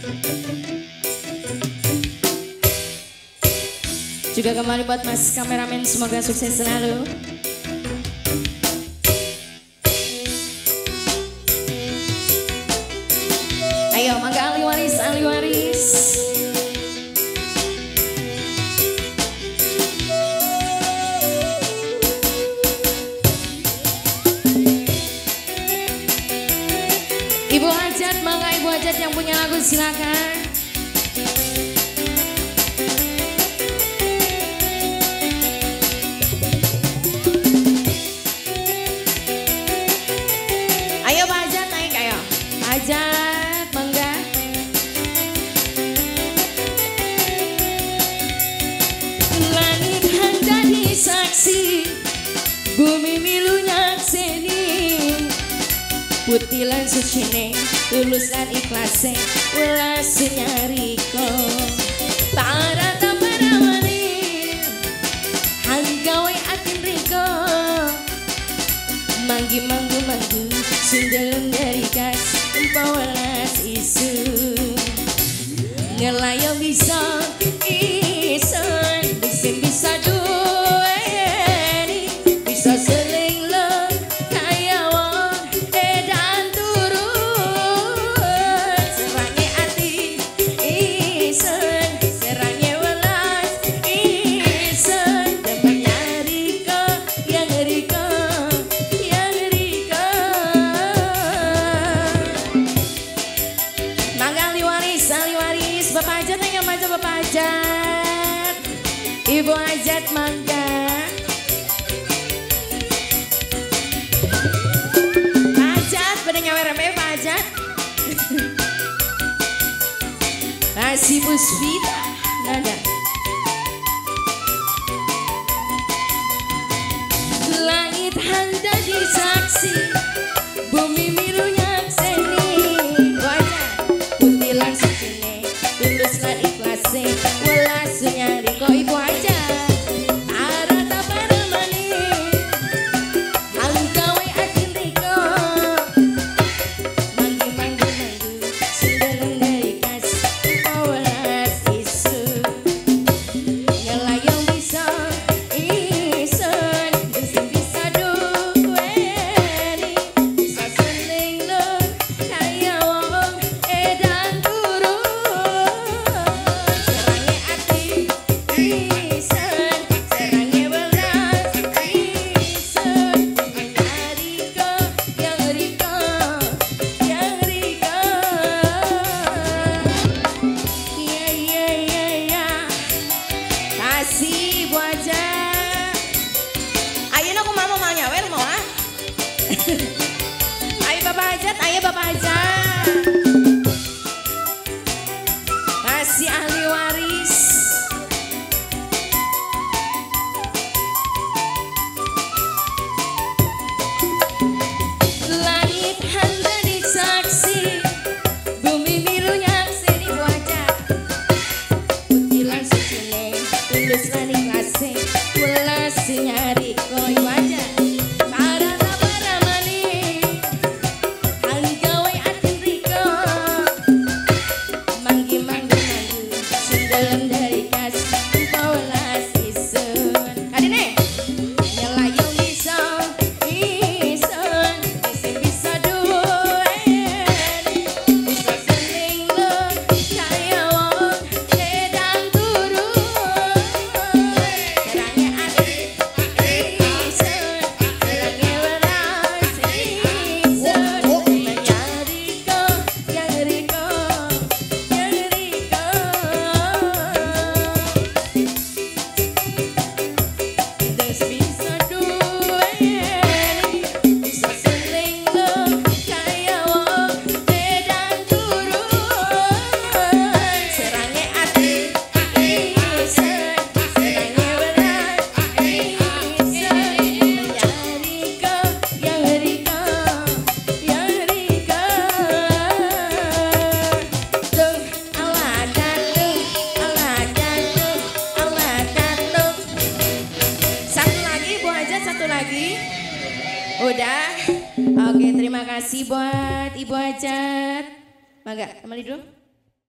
Juga kembali buat Mas kameramen, semoga sukses selalu. Ayo, mangga ahli waris, ahli waris. Ibu hajat, mangga ibu hajat yang punya lagu silakan. Ayo Pak Hajat naik, ayo Hajat, mangga. Langit handani saksi, bumi milu nyakseni, putih lan sucine, tulus lan ikhlase, ulas nyariko, para taparamani, hanggawe atin riko, manggi manggu manggu, sundel dari kas, empawalas isu, ngelayo bisa ison, bisa duweni, bisa seling lo kaya wong edan turun, serangi ati ison, serangi welas ison, demen nyariko yang riko, yang riko. Mangga ahli waris, Bapak Hajat yang maju, Bapak Hajat, Ibu Hajat mangga. Pak Hajat, pada nyawer Pak Hajat. Nasi Puspita, nada. Langit handani saksi, bumi milu nyakseni, wajah putih lan sucine, tulus lan ikhlase, welas nyari ko ibu aja. Para taparamani, hanggawe atin riko, manggi manggu manggu, sundalan dari kas, empawalas isu, ngelayong bisa ison, bisa duweni, bisa seling lo kaya wong edan turun, serangi ati ison, serangi welas ison, menyariko yang riko, yang riko. Iya iya iya iya, kasih Bu Hajat. Ayo aku mau nyawer mau ah. Ayo Bapak Hajat, ayo Bapak Hajat. Kasih ahli waris. Langit handani saksi, bumi milu nyakseni, Bu Hajat, putih lan sucine, tulus lan ikhlase, welas nyari koi wajah. Para taparamani, hanggawe atin riko, manggi manggu manggu, sundalan dari kas, empawalas isun. Adine, nyelayong bisa ison, bisa duweni, bisa seling lo kaya wong edan turun, serangi ati ison, serangi welas ison, menyariko yang riko, yang riko. Des bisa duweni, bisa seling lo kaya wong edan turun, serangi ati ison, serangi welas ison, menyariko yang riko, yang riko. Tuh Allah jatuh, Allah jatuh, Allah jatuh. Satu lagi Bu Hajat, satu lagi. Udah. Oke, terima kasih buat Ibu Hajat. Mangga, kembali dulu.